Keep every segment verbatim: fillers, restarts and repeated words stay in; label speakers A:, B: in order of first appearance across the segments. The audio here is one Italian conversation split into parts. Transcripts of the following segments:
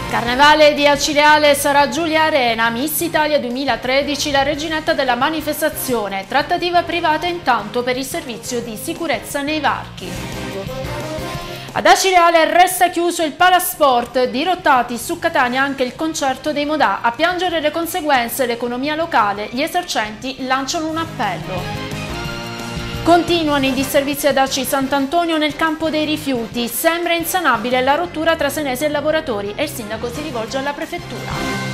A: Carnevale di Acireale sarà Giulia Arena, Miss Italia duemilatredici, la reginetta della manifestazione. Trattativa privata intanto per il servizio di sicurezza nei varchi. Ad Acireale resta chiuso il Palasport, dirottati su Catania anche il concerto dei Modà. A piangere le conseguenze l'economia locale, gli esercenti lanciano un appello. Continuano i disservizi ad Aci Sant'Antonio nel campo dei rifiuti. Sembra insanabile la rottura tra senesi e lavoratori e il sindaco si rivolge alla prefettura.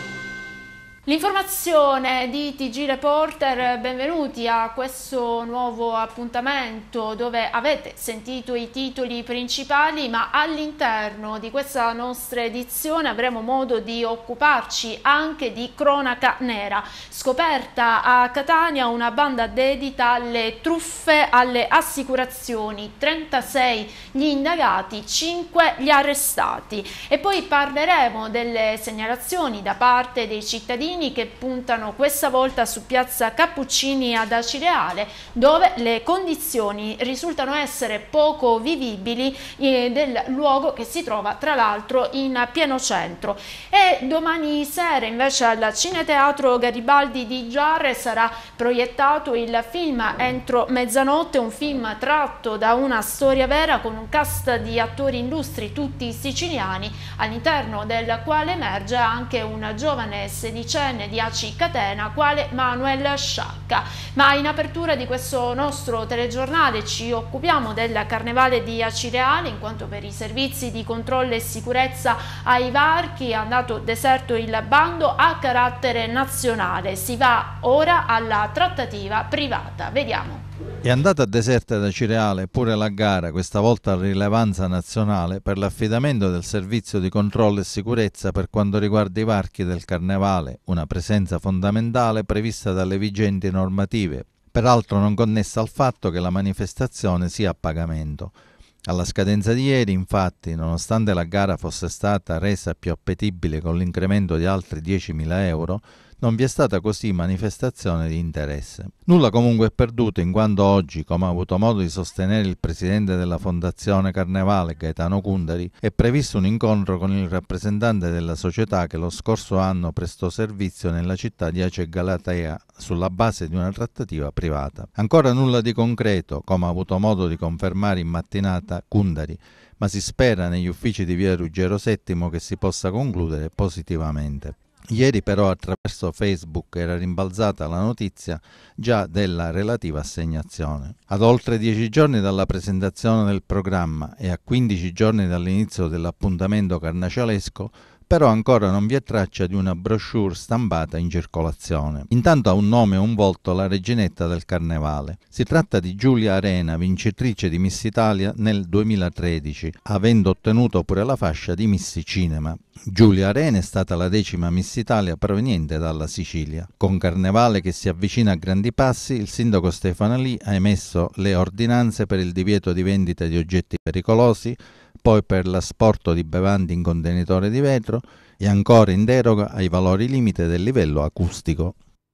A: L'informazione di T G Reporter, benvenuti a questo nuovo appuntamento dove avete sentito i titoli principali, ma all'interno di questa nostra edizione avremo modo di occuparci anche di cronaca nera. Scoperta a Catania una banda dedita alle truffe alle assicurazioni, trentasei gli indagati, cinque gli arrestati. E poi parleremo delle segnalazioni da parte dei cittadini che puntano questa volta su piazza Cappuccini ad Acireale, dove le condizioni risultano essere poco vivibili eh, del luogo che si trova tra l'altro in pieno centro. E domani sera invece al Cineteatro Garibaldi di Giarre sarà proiettato il film Entro mezzanotte, un film tratto da una storia vera con un cast di attori illustri tutti siciliani, all'interno del quale emerge anche un giovane sedicenne di Aci Catena quale Manuel Sciacca. Ma in apertura di questo nostro telegiornale ci occupiamo del Carnevale di Acireale, in quanto per i servizi di controllo e sicurezza ai varchi è andato deserto il bando a carattere nazionale. Si va ora alla trattativa privata. Vediamo.
B: È andata deserta da Acireale pure la gara, questa volta a rilevanza nazionale, per l'affidamento del servizio di controllo e sicurezza per quanto riguarda i varchi del Carnevale, una presenza fondamentale prevista dalle vigenti normative, peraltro non connessa al fatto che la manifestazione sia a pagamento. Alla scadenza di ieri, infatti, nonostante la gara fosse stata resa più appetibile con l'incremento di altri diecimila euro, non vi è stata così manifestazione di interesse. Nulla comunque è perduto, in quanto oggi, come ha avuto modo di sostenere il presidente della Fondazione Carnevale, Gaetano Cundari, è previsto un incontro con il rappresentante della società che lo scorso anno prestò servizio nella città di Ace Galatea sulla base di una trattativa privata. Ancora nulla di concreto, come ha avuto modo di confermare in mattinata Cundari, ma si spera negli uffici di via Ruggero settimo che si possa concludere positivamente. Ieri però attraverso Facebook era rimbalzata la notizia già della relativa assegnazione. Ad oltre dieci giorni dalla presentazione del programma e a quindici giorni dall'inizio dell'appuntamento carnacialesco, però ancora non vi è traccia di una brochure stampata in circolazione. Intanto ha un nome e un volto la reginetta del Carnevale. Si tratta di Giulia Arena, vincitrice di Miss Italia nel duemilatredici, avendo ottenuto pure la fascia di Miss Cinema. Giulia Arena è stata la decima Miss Italia proveniente dalla Sicilia. Con Carnevale che si avvicina a grandi passi, il sindaco Stefano Lì ha emesso le ordinanze per il divieto di vendita di oggetti pericolosi, poi per l'asporto di bevande in contenitore di vetro e ancora in deroga ai valori limite del livello acustico.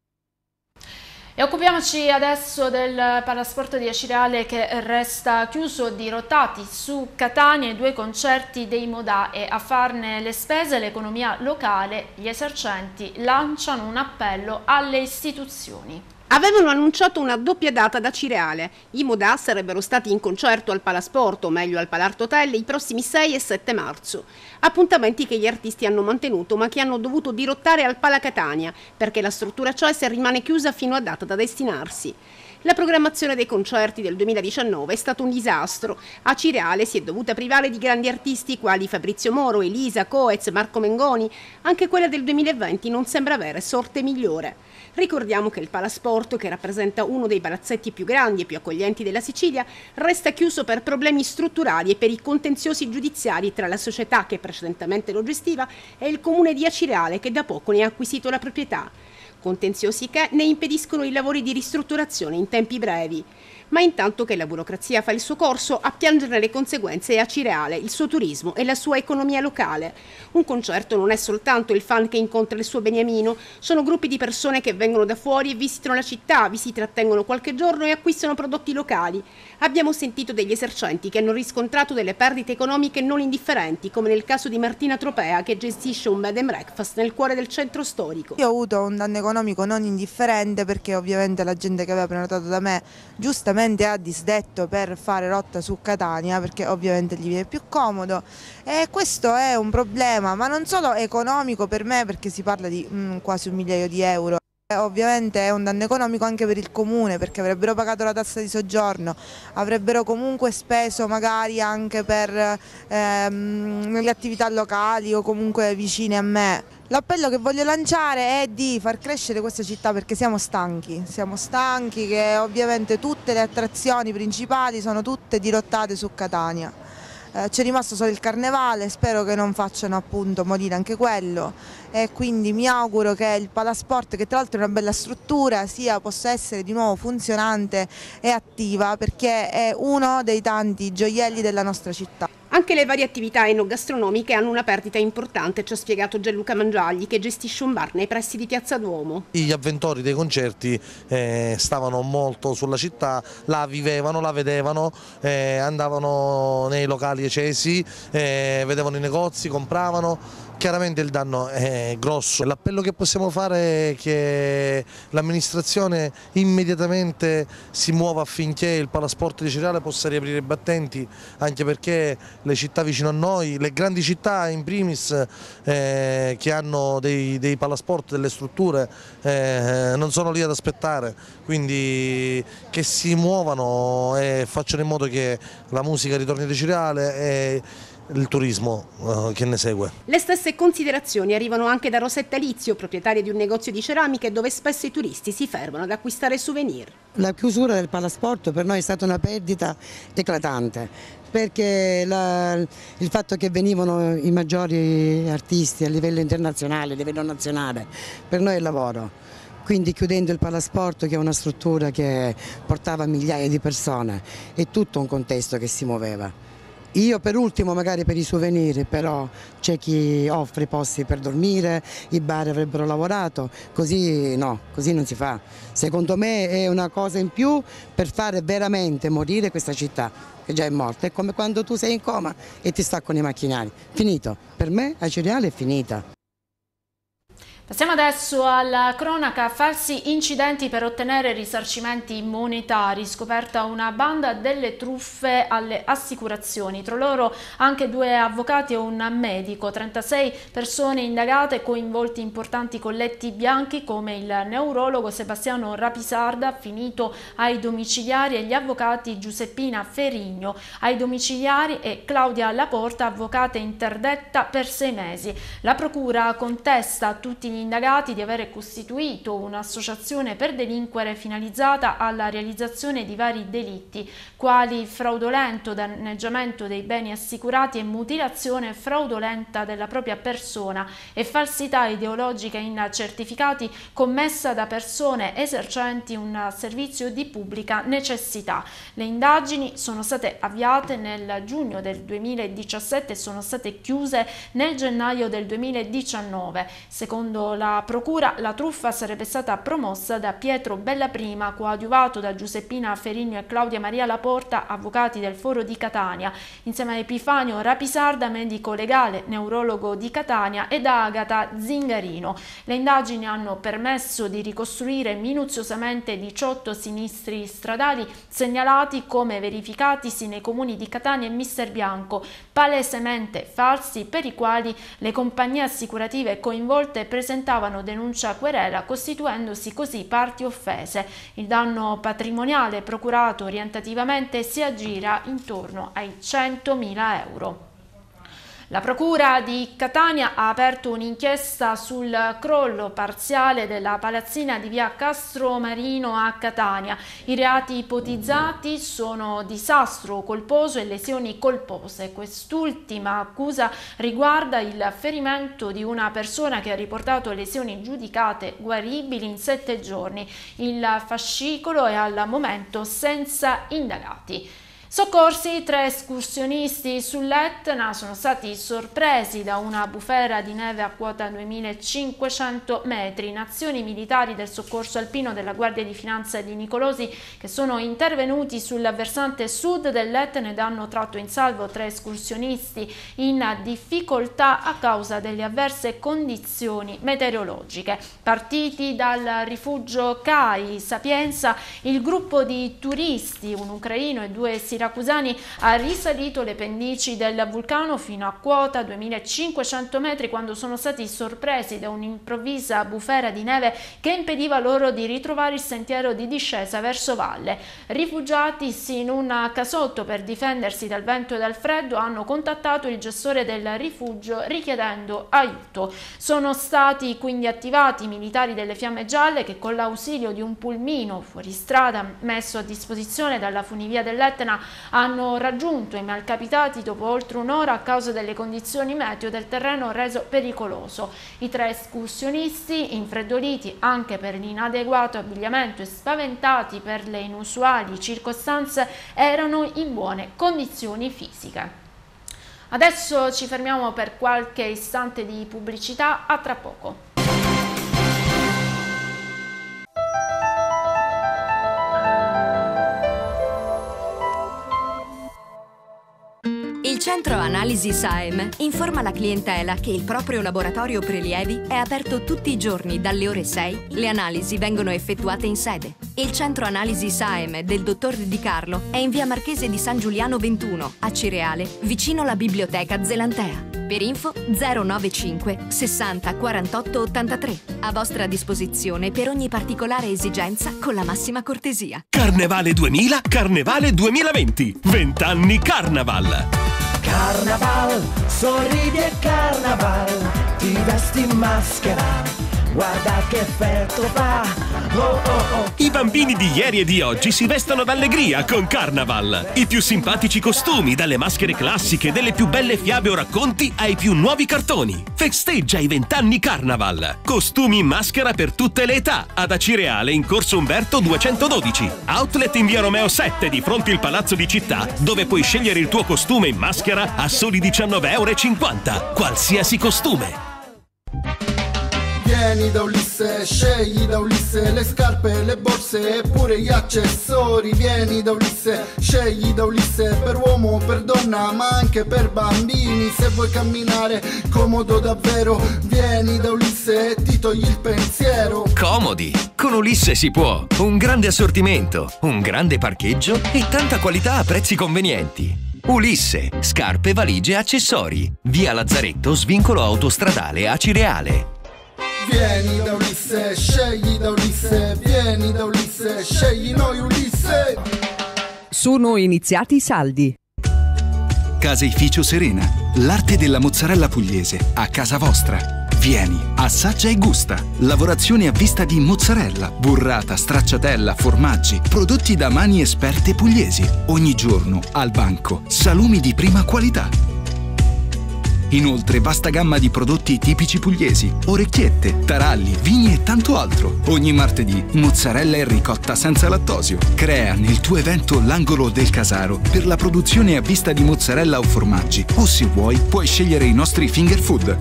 A: E occupiamoci adesso del Palasport di Acireale che resta chiuso, dirottati su Catania i due concerti dei Modà, e a farne le spese l'economia locale. Gli esercenti lanciano un appello alle istituzioni.
C: Avevano annunciato una doppia data da Acireale. I Modà sarebbero stati in concerto al Palasport, o meglio al Palart Hotel, i prossimi sei e sette marzo. Appuntamenti che gli artisti hanno mantenuto ma che hanno dovuto dirottare al Pala Catania, perché la struttura C E S rimane chiusa fino a data da destinarsi. La programmazione dei concerti del duemiladiciannove è stato un disastro. Acireale si è dovuta privare di grandi artisti quali Fabrizio Moro, Elisa, Coez, Marco Mengoni. Anche quella del duemilaventi non sembra avere sorte migliore. Ricordiamo che il Palasport, che rappresenta uno dei palazzetti più grandi e più accoglienti della Sicilia, resta chiuso per problemi strutturali e per i contenziosi giudiziari tra la società che precedentemente lo gestiva e il comune di Acireale che da poco ne ha acquisito la proprietà. Contenziosi che ne impediscono i lavori di ristrutturazione in tempi brevi. Ma intanto che la burocrazia fa il suo corso, a piangere le conseguenze è Acireale, il suo turismo e la sua economia locale. Un concerto non è soltanto il fan che incontra il suo beniamino, sono gruppi di persone che vengono da fuori e visitano la città, vi si trattengono qualche giorno e acquistano prodotti locali. Abbiamo sentito degli esercenti che hanno riscontrato delle perdite economiche non indifferenti, come nel caso di Martina Tropea, che gestisce un bed and breakfast nel cuore del centro storico.
D: Io ho avuto un danno economico non indifferente perché ovviamente la gente che aveva prenotato da me giustamente ha disdetto per fare rotta su Catania, perché ovviamente gli viene più comodo, e questo è un problema, ma non solo economico per me, perché si parla di mm, quasi un migliaio di euro. Ovviamente è un danno economico anche per il comune, perché avrebbero pagato la tassa di soggiorno, avrebbero comunque speso magari anche per ehm, le attività locali o comunque vicine a me. L'appello che voglio lanciare è di far crescere questa città, perché siamo stanchi, siamo stanchi che ovviamente tutte le attrazioni principali sono tutte dirottate su Catania. Eh, c'è rimasto solo il carnevale, spero che non facciano appunto morire anche quello, e quindi mi auguro che il Palasport, che tra l'altro è una bella struttura, sia, possa essere di nuovo funzionante e attiva, perché è uno dei tanti gioielli della nostra città.
C: Anche le varie attività enogastronomiche hanno una perdita importante, ci ha spiegato Gianluca Mangiagli, che gestisce un bar nei pressi di Piazza Duomo.
E: Gli avventori dei concerti eh, stavano molto sulla città, la vivevano, la vedevano, eh, andavano nei locali accesi, eh, vedevano i negozi, compravano. Chiaramente il danno è grosso. L'appello che possiamo fare è che l'amministrazione immediatamente si muova affinché il Palasport di Acireale possa riaprire i battenti, anche perché le città vicino a noi, le grandi città in primis eh, che hanno dei, dei palasport, delle strutture, eh, non sono lì ad aspettare, quindi che si muovano e facciano in modo che la musica ritorni ad Acireale e il turismo uh, che ne segue.
C: Le stesse considerazioni arrivano anche da Rosetta Lizio, proprietaria di un negozio di ceramiche dove spesso i turisti si fermano ad acquistare souvenir.
F: La chiusura del Palasport per noi è stata una perdita eclatante, perché la, il fatto che venivano i maggiori artisti a livello internazionale, a livello nazionale, per noi è lavoro. Quindi chiudendo il Palasport, che è una struttura che portava migliaia di persone, è tutto un contesto che si muoveva. Io per ultimo magari per i souvenir, però c'è chi offre i posti per dormire, i bar avrebbero lavorato, così no, così non si fa. Secondo me è una cosa in più per fare veramente morire questa città, che già è morta. È come quando tu sei in coma e ti staccano i macchinari. Finito, per me Acireale è finita.
A: Passiamo adesso alla cronaca. Falsi incidenti per ottenere risarcimenti monetari. Scoperta una banda delle truffe alle assicurazioni. Tra loro anche due avvocati e un medico. trentasei persone indagate, coinvolti importanti colletti bianchi come il neurologo Sebastiano Rapisarda, finito ai domiciliari, e gli avvocati Giuseppina Ferigno ai domiciliari e Claudia Laporta, avvocata interdetta per sei mesi. La procura contesta a tutti gli indagati di avere costituito un'associazione per delinquere finalizzata alla realizzazione di vari delitti, quali fraudolento danneggiamento dei beni assicurati e mutilazione fraudolenta della propria persona e falsità ideologica in certificati commessa da persone esercenti un servizio di pubblica necessità. Le indagini sono state avviate nel giugno del duemiladiciassette e sono state chiuse nel gennaio del duemiladiciannove. Secondo la procura, la truffa sarebbe stata promossa da Pietro Bellaprima, coadiuvato da Giuseppina Ferigno e Claudia Maria Laporta, avvocati del Foro di Catania, insieme a Epifanio Rapisarda, medico legale, neurologo di Catania, e da Agata Zingarino. Le indagini hanno permesso di ricostruire minuziosamente diciotto sinistri stradali segnalati come verificatisi nei comuni di Catania e Misterbianco, palesemente falsi, per i quali le compagnie assicurative coinvolte presentavano denuncia querela, costituendosi così parti offese. Il danno patrimoniale procurato orientativamente si aggira intorno ai centomila euro. La Procura di Catania ha aperto un'inchiesta sul crollo parziale della palazzina di via Castromarino a Catania. I reati ipotizzati sono disastro colposo e lesioni colpose. Quest'ultima accusa riguarda il ferimento di una persona che ha riportato lesioni giudicate guaribili in sette giorni. Il fascicolo è al momento senza indagati. Soccorsi, tre escursionisti sull'Etna sono stati sorpresi da una bufera di neve a quota duemilacinquecento metri. Nazioni militari del soccorso alpino della Guardia di Finanza di Nicolosi che sono intervenuti sul versante sud dell'Etna ed hanno tratto in salvo tre escursionisti in difficoltà a causa delle avverse condizioni meteorologiche. Partiti dal rifugio Cai Sapienza, il gruppo di turisti, un ucraino e due siracusani, ha risalito le pendici del vulcano fino a quota duemilacinquecento metri quando sono stati sorpresi da un'improvvisa bufera di neve che impediva loro di ritrovare il sentiero di discesa verso valle. Rifugiatisi in un casotto per difendersi dal vento e dal freddo, hanno contattato il gestore del rifugio richiedendo aiuto. Sono stati quindi attivati i militari delle Fiamme Gialle che, con l'ausilio di un pulmino fuoristrada messo a disposizione dalla funivia dell'Etna, hanno raggiunto i malcapitati dopo oltre un'ora a causa delle condizioni meteo del terreno reso pericoloso. I tre escursionisti, infreddoliti anche per l'inadeguato abbigliamento e spaventati per le inusuali circostanze, erano in buone condizioni fisiche. Adesso ci fermiamo per qualche istante di pubblicità, a tra poco.
G: Il Centro Analisi S A E M informa la clientela che il proprio laboratorio prelievi è aperto tutti i giorni dalle ore sei. Le analisi vengono effettuate in sede. Il Centro Analisi S A E M del dottor Di Carlo è in via Marchese di San Giuliano ventuno, a Cireale, vicino alla Biblioteca Zelantea. Per info zero nove cinque sessanta quarantotto ottantatré. A vostra disposizione per ogni particolare esigenza con la massima cortesia.
H: Carnevale duemila, Carnevale duemilaventi. venti Carnaval.
I: Carnaval, sorridi e Carnaval, ti vesti in maschera, guarda che effetto fa. Oh, oh, oh.
H: I bambini di ieri e di oggi si vestono d'allegria con Carnaval. I più simpatici costumi, dalle maschere classiche, delle più belle fiabe o racconti ai più nuovi cartoni. Festeggia i vent'anni Carnaval. Costumi in maschera per tutte le età. Ad Acireale in Corso Umberto duecentododici. Outlet in via Romeo sette di fronte al Palazzo di Città, dove puoi scegliere il tuo costume in maschera a soli diciannove e cinquanta euro. Qualsiasi costume.
J: Vieni da Ulisse, scegli da Ulisse le scarpe, le borse e pure gli accessori. Vieni da Ulisse, scegli da Ulisse per uomo, per donna, ma anche per bambini. Se vuoi camminare comodo davvero, vieni da Ulisse e ti togli il pensiero.
K: Comodi, con Ulisse si può. Un grande assortimento, un grande parcheggio e tanta qualità a prezzi convenienti. Ulisse, scarpe, valigie e accessori. Via Lazzaretto, svincolo autostradale a Cireale.
J: Vieni da Ulisse, scegli da Ulisse, vieni da Ulisse, scegli noi Ulisse.
L: Sono iniziati i saldi.
M: Caseificio Serena, l'arte della mozzarella pugliese, a casa vostra. Vieni, assaggia e gusta. Lavorazione a vista di mozzarella, burrata, stracciatella, formaggi, prodotti da mani esperte pugliesi. Ogni giorno, al banco, salumi di prima qualità. Inoltre, vasta gamma di prodotti tipici pugliesi, orecchiette, taralli, vini e tanto altro. Ogni martedì, mozzarella e ricotta senza lattosio. Crea nel tuo evento l'angolo del Casaro per la produzione a vista di mozzarella o formaggi. O se vuoi, puoi scegliere i nostri finger food.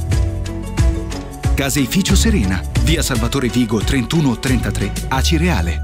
M: Caseificio Serena, via Salvatore Vigo trentuno trentatré, a Cireale.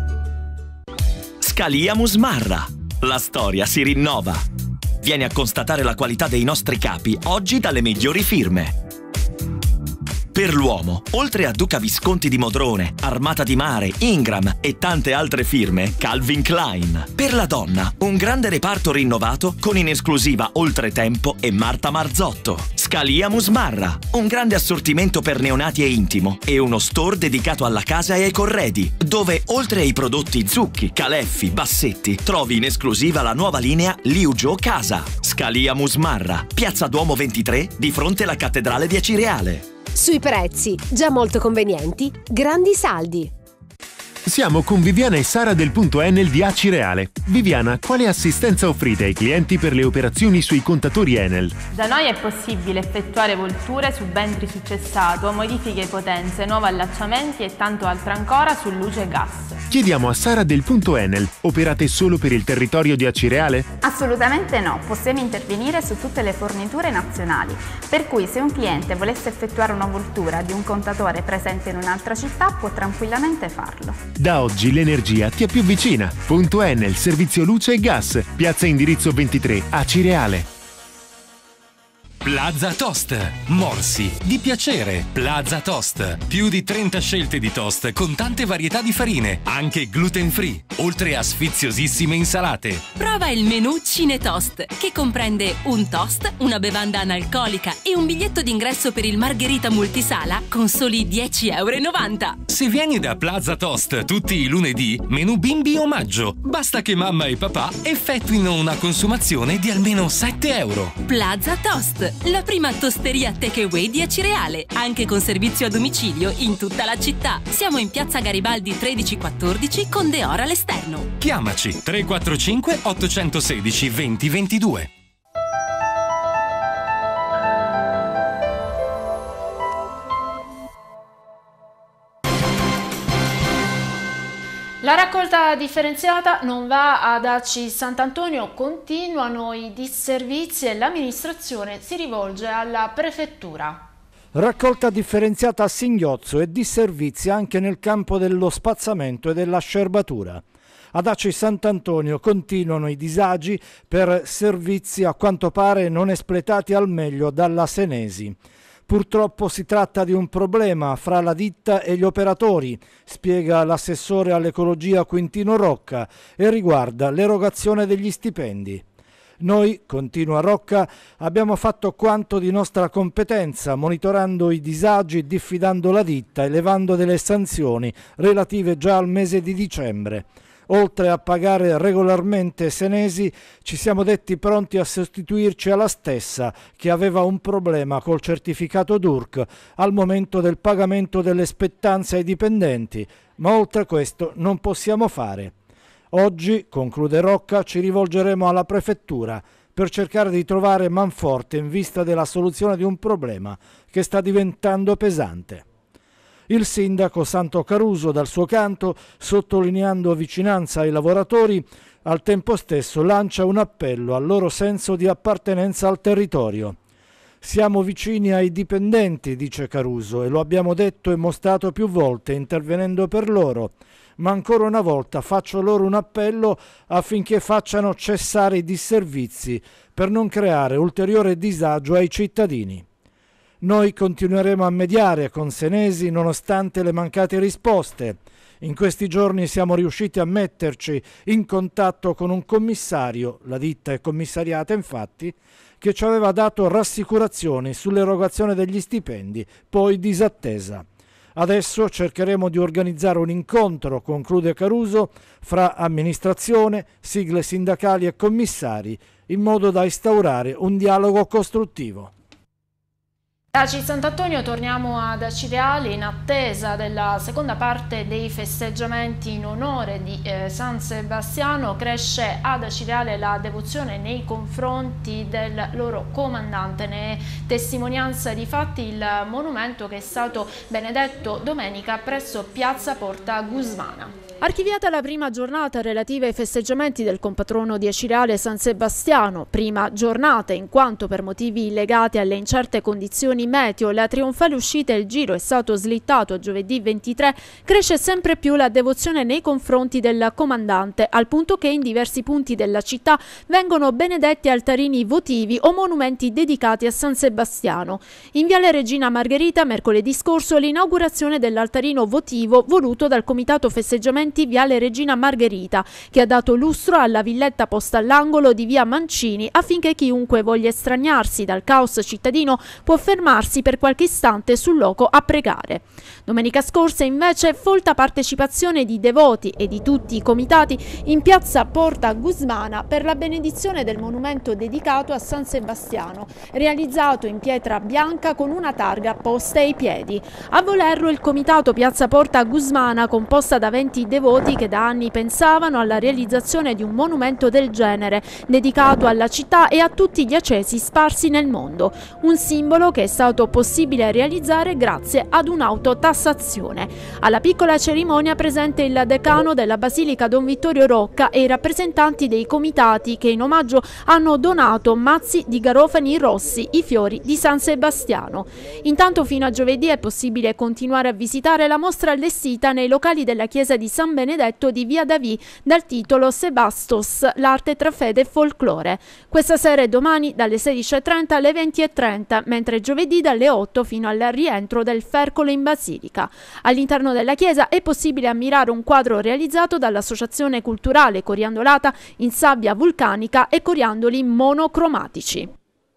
N: Scalia Musmarra. La storia si rinnova. Vieni a constatare la qualità dei nostri capi oggi dalle migliori firme. Per l'uomo, oltre a Duca Visconti di Modrone, Armata di Mare, Ingram e tante altre firme, Calvin Klein. Per la donna, un grande reparto rinnovato con in esclusiva Oltretempo e Marta Marzotto. Scalia Musmarra, un grande assortimento per neonati e intimo e uno store dedicato alla casa e ai corredi, dove oltre ai prodotti zucchi, caleffi, bassetti, trovi in esclusiva la nuova linea Liu Gio Casa. Scalia Musmarra, Piazza Duomo ventitré, di fronte alla cattedrale di Acireale.
O: Sui prezzi, già molto convenienti, grandi saldi.
P: Siamo con Viviana e Sara del punto Enel di Acireale. Viviana, quale assistenza offrite ai clienti per le operazioni sui contatori Enel?
Q: Da noi è possibile effettuare volture, subentri su cessato, modifiche potenze, nuovi allacciamenti e tanto altro ancora su luce e gas.
P: Chiediamo a Sara del punto Enel, operate solo per il territorio di Acireale?
Q: Assolutamente no, possiamo intervenire su tutte le forniture nazionali, per cui se un cliente volesse effettuare una voltura di un contatore presente in un'altra città può tranquillamente farlo.
P: Da oggi l'energia ti è più vicina. Punto Enel, servizio luce e gas. Piazza indirizzo ventitré, Acireale.
R: Plaza Toast. Morsi di piacere. Plaza Toast. Più di trenta scelte di toast con tante varietà di farine, anche gluten free, oltre a sfiziosissime insalate.
S: Prova il menù Cinetoast, che comprende un toast, una bevanda analcolica e un biglietto d'ingresso per il Margherita multisala con soli dieci e novanta euro.
R: Se vieni da Plaza Toast tutti i lunedì, menù bimbi omaggio. Basta che mamma e papà effettuino una consumazione di almeno sette euro.
S: Plaza Toast, la prima tosteria takeaway di Acireale, anche con servizio a domicilio in tutta la città. Siamo in piazza Garibaldi tredici quattordici con Deora all'esterno.
R: Chiamaci tre quattro cinque otto uno sei venti ventidue.
A: La raccolta differenziata non va ad A C I Sant'Antonio, continuano i disservizi e l'amministrazione si rivolge alla prefettura.
T: Raccolta differenziata a singhiozzo e disservizi anche nel campo dello spazzamento e della scerbatura. Ad A C I Sant'Antonio continuano i disagi per servizi a quanto pare non espletati al meglio dalla Senesi. Purtroppo si tratta di un problema fra la ditta e gli operatori, spiega l'assessore all'ecologia Quintino Rocca, e riguarda l'erogazione degli stipendi. Noi, continua Rocca, abbiamo fatto quanto di nostra competenza, monitorando i disagi, diffidando la ditta e levando delle sanzioni relative già al mese di dicembre. Oltre a pagare regolarmente Senesi, ci siamo detti pronti a sostituirci alla stessa, che aveva un problema col certificato D U R C al momento del pagamento delle spettanze ai dipendenti, ma oltre questo non possiamo fare. Oggi, conclude Rocca, ci rivolgeremo alla prefettura per cercare di trovare manforte in vista della soluzione di un problema che sta diventando pesante. Il sindaco Santo Caruso, dal suo canto, sottolineando vicinanza ai lavoratori, al tempo stesso lancia un appello al loro senso di appartenenza al territorio. Siamo vicini ai dipendenti, dice Caruso, e lo abbiamo detto e mostrato più volte intervenendo per loro, ma ancora una volta faccio loro un appello affinché facciano cessare i disservizi per non creare ulteriore disagio ai cittadini. Noi continueremo a mediare con Senesi nonostante le mancate risposte. In questi giorni siamo riusciti a metterci in contatto con un commissario, la ditta è commissariata infatti, che ci aveva dato rassicurazioni sull'erogazione degli stipendi, poi disattesa. Adesso cercheremo di organizzare un incontro, conclude Caruso, fra amministrazione, sigle sindacali e commissari, in modo da instaurare un dialogo costruttivo.
A: Da A C I Sant'Antonio torniamo ad Acireale in attesa della seconda parte dei festeggiamenti in onore di eh, San Sebastiano. Cresce ad Acireale la devozione nei confronti del loro comandante. Ne è testimonianza di fatti il monumento che è stato benedetto domenica presso Piazza Porta Gusmana. Archiviata la prima giornata relativa ai festeggiamenti del compatrono di Acireale San Sebastiano, prima giornata in quanto per motivi legati alle incerte condizioni condizioni meteo, la trionfale uscita e il giro è stato slittato a giovedì ventitré, cresce sempre più la devozione nei confronti del comandante, al punto che in diversi punti della città vengono benedetti altarini votivi o monumenti dedicati a San Sebastiano. In Viale Regina Margherita, mercoledì scorso, l'inaugurazione dell'altarino votivo voluto dal Comitato Festeggiamenti Viale Regina Margherita, che ha dato lustro alla villetta posta all'angolo di via Mancini affinché chiunque voglia estraniarsi dal caos cittadino può fermarsi per qualche istante sul loco a pregare. Domenica scorsa invece folta partecipazione di devoti e di tutti i comitati in piazza Porta Gusmana per la benedizione del monumento dedicato a San Sebastiano, realizzato in pietra bianca con una targa posta ai piedi. A volerlo il comitato Piazza Porta Gusmana, composta da venti devoti che da anni pensavano alla realizzazione di un monumento del genere, dedicato alla città e a tutti gli accesi sparsi nel mondo, un simbolo che è stato possibile realizzare grazie ad un'autotassazione. Alla piccola cerimonia presente il decano della Basilica Don Vittorio Rocca e i rappresentanti dei comitati che in omaggio hanno donato mazzi di garofani rossi, i fiori di San Sebastiano. Intanto fino a giovedì è possibile continuare a visitare la mostra allestita nei locali della chiesa di San Benedetto di Via Davì dal titolo Sebastos, l'arte tra fede e folklore. Questa sera e domani dalle sedici e trenta alle venti e trenta, mentre giovedì dalle otto fino al rientro del Fercolo in Basilica. All'interno della chiesa è possibile ammirare un quadro realizzato dall'Associazione Culturale Coriandolata in sabbia vulcanica e coriandoli monocromatici.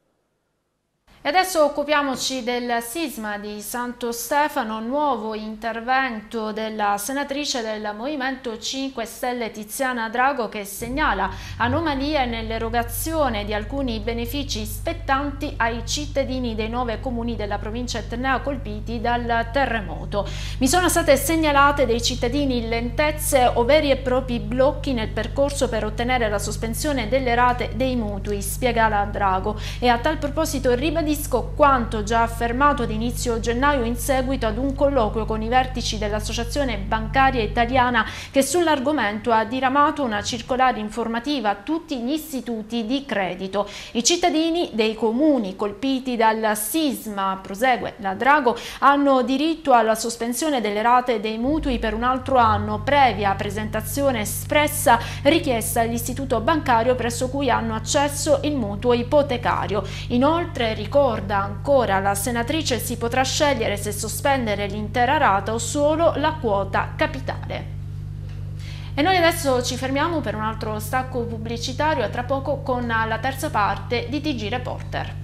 A: E adesso occupiamoci del sisma di Santo Stefano, nuovo intervento della senatrice del Movimento cinque Stelle Tiziana Drago, che segnala anomalie nell'erogazione di alcuni benefici spettanti ai cittadini dei nove comuni della provincia etnea colpiti dal terremoto. Mi sono state segnalate dei cittadini lentezze o veri e propri blocchi nel percorso per ottenere la sospensione delle rate dei mutui, spiega la Drago, e a tal proposito ribadisce quanto già affermato ad inizio gennaio in seguito ad un colloquio con i vertici dell'Associazione Bancaria Italiana, che sull'argomento ha diramato una circolare informativa a tutti gli istituti di credito. I cittadini dei comuni colpiti dal sisma, prosegue la Drago, hanno diritto alla sospensione delle rate dei mutui per un altro anno, previa presentazione espressa richiesta all'istituto bancario presso cui hanno accesso il mutuo ipotecario. Inoltre, ricorda ancora la senatrice, si potrà scegliere se sospendere l'intera rata o solo la quota capitale. E noi adesso ci fermiamo per un altro stacco pubblicitario, a tra poco con la terza parte di T G Reporter.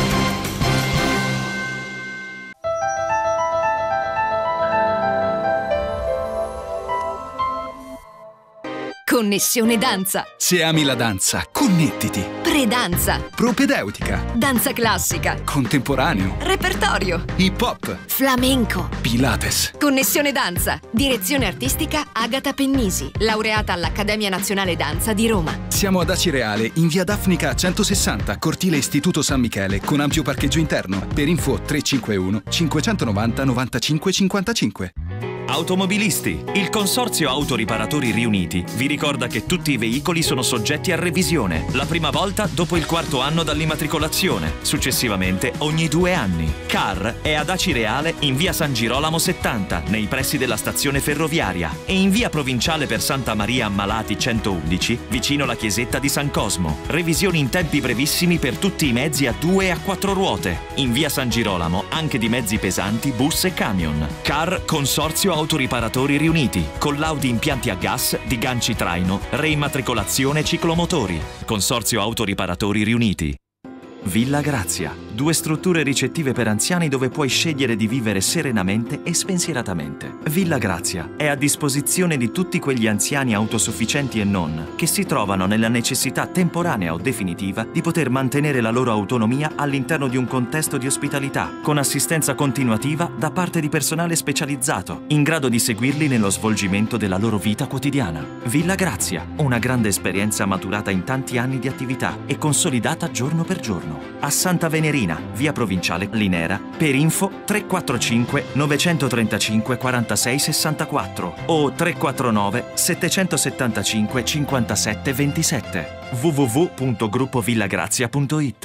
G: Connessione danza.
M: Se ami la danza, connettiti.
G: Predanza.
M: Propedeutica.
G: Danza classica.
M: Contemporaneo.
G: Repertorio.
M: Hip hop.
G: Flamenco.
M: Pilates.
G: Connessione danza. Direzione artistica Agata Pennisi, laureata all'Accademia Nazionale Danza di Roma.
M: Siamo ad Acireale, in via Daphnica centosessanta, cortile Istituto San Michele, con ampio parcheggio interno. Per info tre cinque uno cinquecentonovanta novantacinque cinquantacinque.
N: Automobilisti, il Consorzio Autoriparatori Riuniti vi ricorda che tutti i veicoli sono soggetti a revisione, la prima volta dopo il quarto anno dall'immatricolazione, successivamente ogni due anni. Car è ad Acireale in via San Girolamo settanta, nei pressi della stazione ferroviaria, e in via Provinciale per Santa Maria Ammalati centoundici, vicino la chiesetta di San Cosmo. Revisioni in tempi brevissimi per tutti i mezzi a due e a quattro ruote. In via San Girolamo anche di mezzi pesanti, bus e camion. Car Consorzio Autoriparatori Riuniti, collaudi impianti a gas, di ganci traino, reimmatricolazione ciclomotori. Consorzio Autoriparatori Riuniti. Villa Grazia, due strutture ricettive per anziani dove puoi scegliere di vivere serenamente e spensieratamente. Villa Grazia è a disposizione di tutti quegli anziani autosufficienti e non, che si trovano nella necessità temporanea o definitiva di poter mantenere la loro autonomia all'interno di un contesto di ospitalità, con assistenza continuativa da parte di personale specializzato, in grado di seguirli nello svolgimento della loro vita quotidiana. Villa Grazia, una grande esperienza maturata in tanti anni di attività e consolidata giorno per giorno. A Santa Venerina, via Provinciale Linera, per info tre quattro cinque nove tre cinque quattro sei sei quattro o tre quattro nove sette sette cinque cinque sette due sette w w w punto gruppo villagrazia punto it.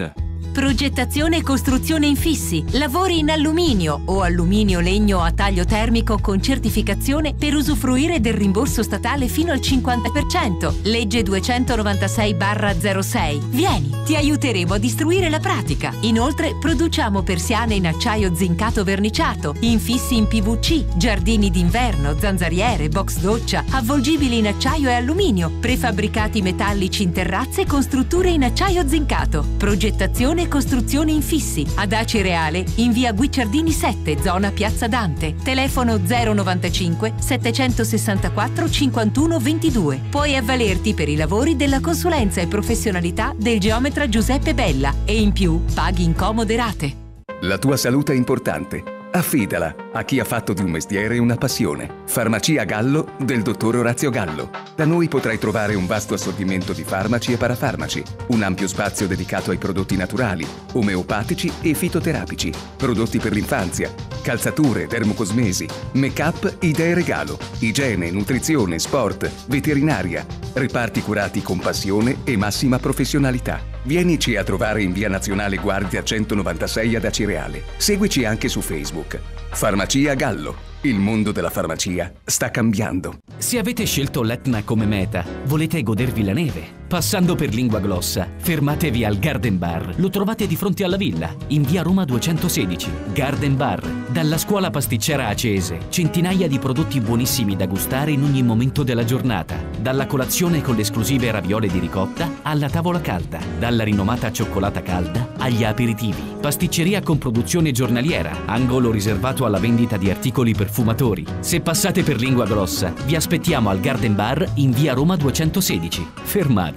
S: Progettazione e costruzione infissi, lavori in alluminio o alluminio-legno a taglio termico con certificazione per usufruire del rimborso statale fino al cinquanta per cento. Legge duecentonovantasei barra zero sei. Vieni, ti aiuteremo a istruire la pratica. Inoltre produciamo persiane in acciaio zincato verniciato, infissi in P V C, giardini d'inverno, zanzariere, box doccia, avvolgibili in acciaio e alluminio, prefabbricati metallici in terrazze con strutture in acciaio zincato. Progettazione e costruzione infissi. Ad Acireale in via Guicciardini sette, zona Piazza Dante. Telefono zero novantacinque settecentosessantaquattro cinquantuno ventidue. Puoi avvalerti per i lavori della consulenza e professionalità del geometra Giuseppe Bella e in più paghi in comode rate.
U: La tua salute è importante. Affidala a chi ha fatto di un mestiere una passione. Farmacia Gallo del dottor Orazio Gallo. Da noi potrai trovare un vasto assortimento di farmaci e parafarmaci, un ampio spazio dedicato ai prodotti naturali, omeopatici e fitoterapici, prodotti per l'infanzia, calzature, dermocosmesi, make-up, idee regalo, igiene, nutrizione, sport, veterinaria, reparti curati con passione e massima professionalità. Vienici a trovare in via Nazionale Guardia centonovantasei ad Acireale. Seguici anche su Facebook. Farmacia Gallo. Il mondo della farmacia sta cambiando.
V: Se avete scelto l'Etna come meta, volete godervi la neve. Passando per Lingua Glossa, fermatevi al Garden Bar. Lo trovate di fronte alla villa, in via Roma duecentosedici. Garden Bar. Dalla scuola pasticcera Acese, centinaia di prodotti buonissimi da gustare in ogni momento della giornata. Dalla colazione con le esclusive raviole di ricotta alla tavola calda. Dalla rinomata cioccolata calda agli aperitivi. Pasticceria con produzione giornaliera. Angolo riservato alla vendita di articoli per fumatori. Se passate per Lingua Grossa, vi aspettiamo al Garden Bar in via Roma duecentosedici. Fermatevi.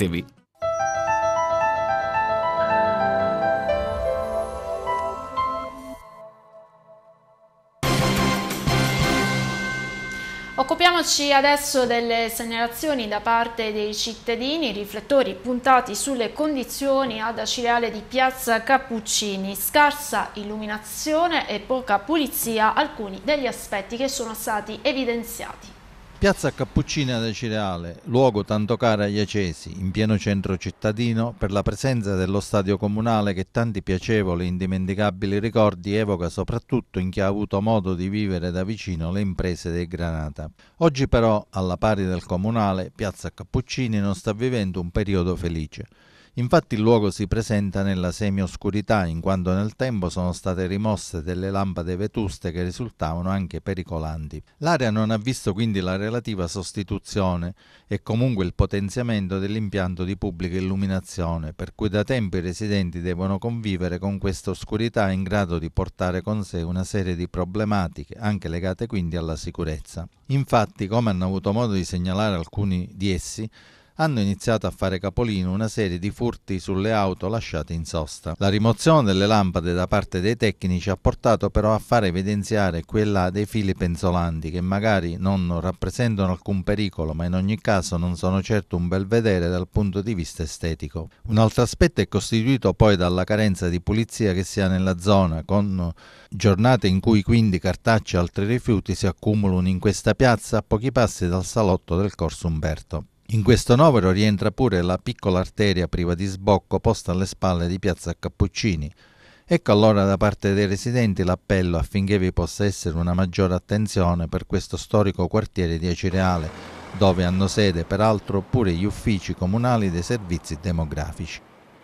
A: Occupiamoci adesso delle segnalazioni da parte dei cittadini, riflettori puntati sulle condizioni ad Acireale di Piazza Cappuccini, scarsa illuminazione e poca pulizia, alcuni degli aspetti che sono stati evidenziati.
B: Piazza Cappuccini ad Acireale, luogo tanto caro agli acesi, in pieno centro cittadino, per la presenza dello stadio comunale che tanti piacevoli e indimenticabili ricordi evoca soprattutto in chi ha avuto modo di vivere da vicino le imprese dei Granata. Oggi però, alla pari del comunale, Piazza Cappuccini non sta vivendo un periodo felice. Infatti il luogo si presenta nella semioscurità, in quanto nel tempo sono state rimosse delle lampade vetuste che risultavano anche pericolanti. L'area non ha visto quindi la relativa sostituzione e comunque il potenziamento dell'impianto di pubblica illuminazione, per cui da tempo i residenti devono convivere con questa oscurità in grado di portare con sé una serie di problematiche, anche legate quindi alla sicurezza. Infatti, come hanno avuto modo di segnalare alcuni di essi, hanno iniziato a fare capolino una serie di furti sulle auto lasciate in sosta. La rimozione delle lampade da parte dei tecnici ha portato però a fare evidenziare qui e là dei fili penzolanti che magari non rappresentano alcun pericolo, ma in ogni caso non sono certo un bel vedere dal punto di vista estetico. Un altro aspetto è costituito poi dalla carenza di pulizia che si ha nella zona, con giornate in cui quindi cartacei e altri rifiuti si accumulano in questa piazza a pochi passi dal salotto del Corso Umberto. In questo novero rientra pure la piccola arteria priva di sbocco posta alle spalle di Piazza Cappuccini. Ecco allora da parte dei residenti l'appello affinché vi possa essere una maggiore attenzione per questo storico quartiere di Acireale, dove hanno sede peraltro pure gli uffici comunali dei servizi demografici.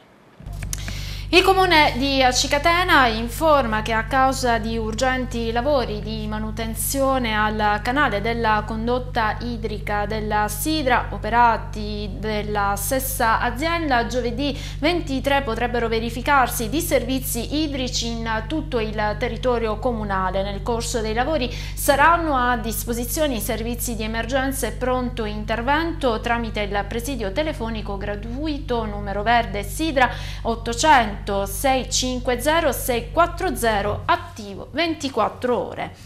A: Il comune di Acicatena informa che a causa di urgenti lavori di manutenzione al canale della condotta idrica della Sidra operati dalla stessa azienda, giovedì ventitré potrebbero verificarsi disservizi idrici in tutto il territorio comunale. Nel corso dei lavori saranno a disposizione i servizi di emergenza e pronto intervento tramite il presidio telefonico gratuito numero verde Sidra ottocento sei cinquanta sei quattro zero attivo ventiquattro ore.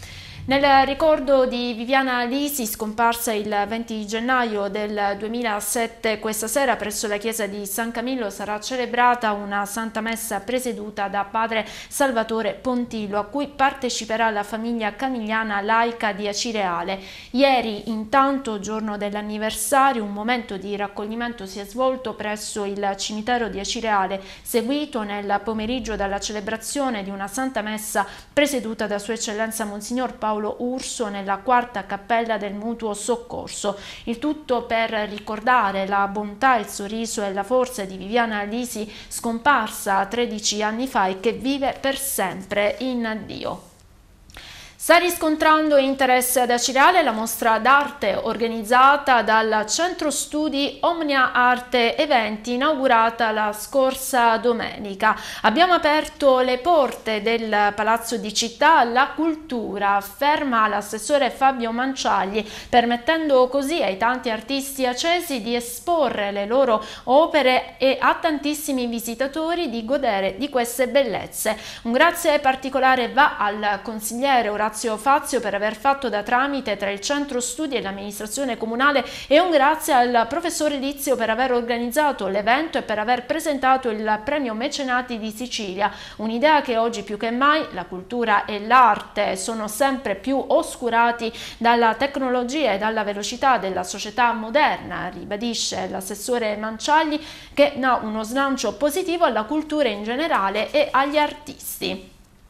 A: Nel ricordo di Viviana Lisi, scomparsa il venti gennaio del duemilasette, questa sera presso la chiesa di San Camillo sarà celebrata una Santa Messa presieduta da padre Salvatore Pontillo, a cui parteciperà la famiglia camigliana laica di Acireale. Ieri, intanto, giorno dell'anniversario, un momento di raccoglimento si è svolto presso il cimitero di Acireale, seguito nel pomeriggio dalla celebrazione di una Santa Messa presieduta da Sua Eccellenza Monsignor Paolo Urso nella quarta cappella del Mutuo Soccorso. Il tutto per ricordare la bontà, il sorriso e la forza di Viviana Lisi, scomparsa tredici anni fa e che vive per sempre in Dio. Sta riscontrando interesse ad Acireale la mostra d'arte organizzata dal Centro Studi Omnia Arte Eventi, inaugurata la scorsa domenica. Abbiamo aperto le porte del Palazzo di Città alla cultura, afferma l'assessore Fabio Manciagli, permettendo così ai tanti artisti accesi di esporre le loro opere e a tantissimi visitatori di godere di queste bellezze. Un grazie particolare va al consigliere Orazio Fazio per aver fatto da tramite tra il centro studi e l'amministrazione comunale, e un grazie al professore Lizio per aver organizzato l'evento e per aver presentato il premio Mecenati di Sicilia, un'idea che oggi più che mai la cultura e l'arte sono sempre più oscurati dalla tecnologia e dalla velocità della società moderna, ribadisce l'assessore Manciagli, che dà uno slancio positivo alla cultura in generale e agli artisti.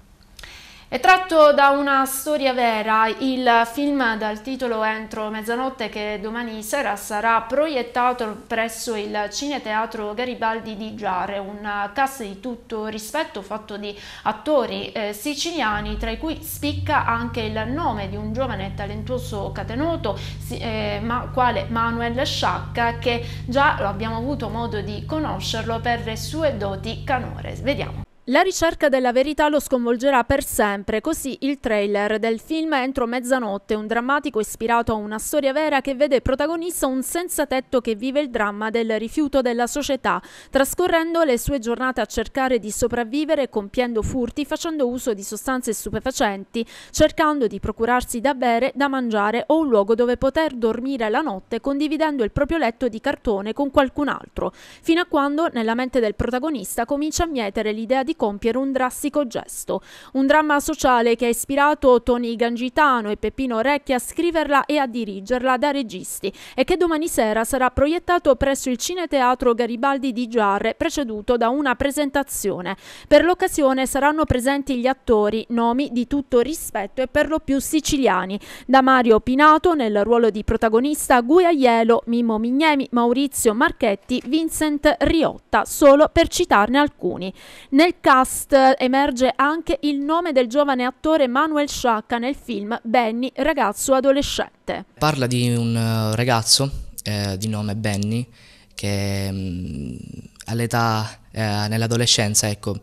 A: È tratto da una storia vera il film dal titolo Entro mezzanotte, che domani sera sarà proiettato presso il Cineteatro Garibaldi di Giare, un cast di tutto rispetto fatto di attori eh, siciliani, tra i cui spicca anche il nome di un giovane e talentuoso catenuto eh, ma, quale Manuel Sciacca, che già lo abbiamo avuto modo di conoscerlo per le sue doti canore. Vediamo. La ricerca della verità lo sconvolgerà per sempre, così il trailer del film Entro mezzanotte, un drammatico ispirato a una storia vera che vede protagonista un senza tetto che vive il dramma del rifiuto della società, trascorrendo le sue giornate a cercare di sopravvivere compiendo furti, facendo uso di sostanze stupefacenti, cercando di procurarsi da bere, da mangiare o un luogo dove poter dormire la notte, condividendo il proprio letto di cartone con qualcun altro, fino a quando nella mente del protagonista comincia a mietere l'idea di compiere un drastico gesto. Un dramma sociale che ha ispirato Tony Gangitano e Peppino Recchi a scriverla e a dirigerla da registi, e che domani sera sarà proiettato presso il Cineteatro Garibaldi di Giare, preceduto da una presentazione. Per l'occasione saranno presenti gli attori, nomi di tutto rispetto e per lo più siciliani, da Mario Pinato nel ruolo di protagonista, Guia Aiello, Mimmo Mignemi, Maurizio Marchetti, Vincent Riotta, solo per citarne alcuni. Nel cast emerge anche il nome del giovane attore Manuel Sciacca nel film Benny, ragazzo adolescente.
D: Parla di un ragazzo eh, di nome Benny che mh, all'età, eh, nell'adolescenza, ecco,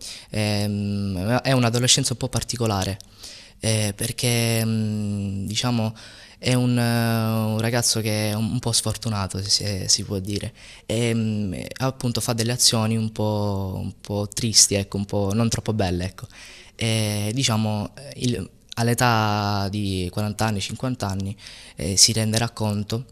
D: eh, è un'adolescenza un po' particolare eh, perché mh, diciamo è un, uh, un ragazzo che è un, un po' sfortunato, se si può dire, e um, appunto fa delle azioni un po', un po' tristi, ecco, un po' non troppo belle, ecco. E diciamo all'età di quaranta anni, cinquanta anni eh, si renderà conto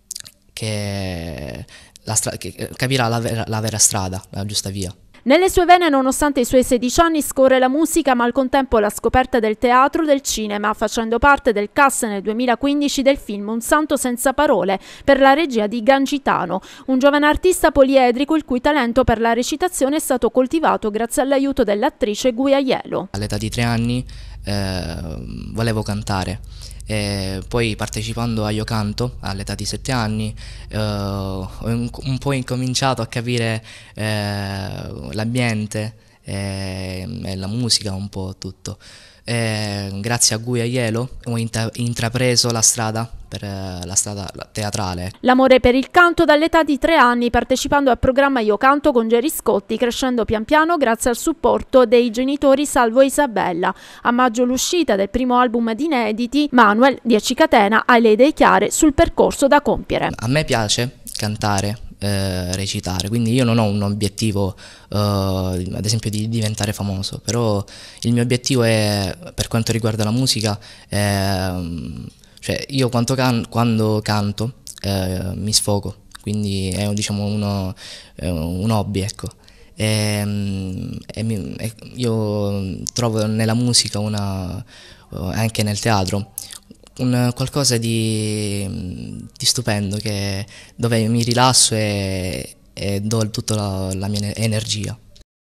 D: che, la che capirà la vera, la vera strada, la giusta via.
A: Nelle sue vene, nonostante i suoi sedici anni, scorre la musica, ma al contempo la scoperta del teatro, del cinema, facendo parte del cast nel duemilaquindici del film Un santo senza parole, per la regia di Gangitano, un giovane artista poliedrico il cui talento per la recitazione è stato coltivato grazie all'aiuto dell'attrice Guia Aiello.
D: All'età di tre anni eh, volevo cantare. E poi partecipando a Io Canto all'età di sette anni eh, ho un, un po' incominciato a capire eh, l'ambiente e, e la musica, un po' tutto. E grazie a Guia Aiello ho intra intrapreso la strada per uh, la strada teatrale.
A: L'amore per il canto dall'età di tre anni, partecipando al programma Io Canto con Gerry Scotti, crescendo pian piano grazie al supporto dei genitori Salvo e Isabella. A maggio l'uscita del primo album di inediti, Manuel, dieci Catena, ha le idee chiare sul percorso da compiere.
D: A me piace cantare, eh, recitare, quindi io non ho un obiettivo eh, ad esempio di diventare famoso, però il mio obiettivo è, per quanto riguarda la musica, è, cioè io quando, can quando canto eh, mi sfogo, quindi è diciamo uno, un hobby, ecco. E, e, e io trovo nella musica una, anche nel teatro, un qualcosa di, di stupendo, che, dove mi rilasso e, e do tutta la, la mia energia.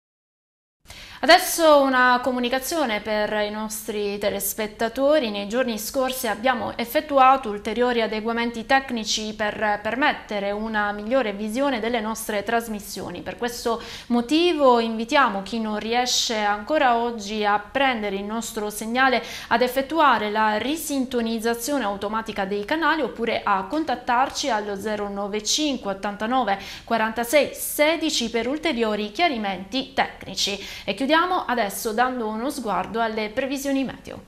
A: Adesso una comunicazione per i nostri telespettatori. Nei giorni scorsi abbiamo effettuato ulteriori adeguamenti tecnici per permettere una migliore visione delle nostre trasmissioni. Per questo motivo invitiamo chi non riesce ancora oggi a prendere il nostro segnale ad effettuare la risintonizzazione automatica dei canali, oppure a contattarci allo zero nove cinque ottantanove quarantasei sedici per ulteriori chiarimenti tecnici. E chiudiamo adesso dando uno sguardo alle previsioni meteo.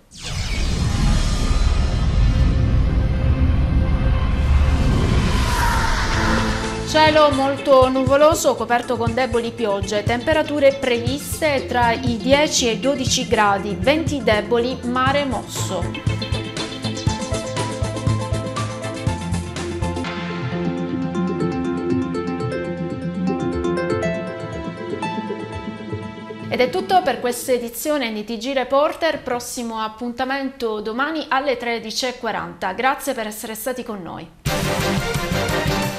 A: Cielo molto nuvoloso, coperto con deboli piogge, temperature previste tra i dieci e i dodici gradi, venti deboli, mare mosso. Ed è tutto per questa edizione di T G Reporter, prossimo appuntamento domani alle tredici e quaranta. Grazie per essere stati con noi.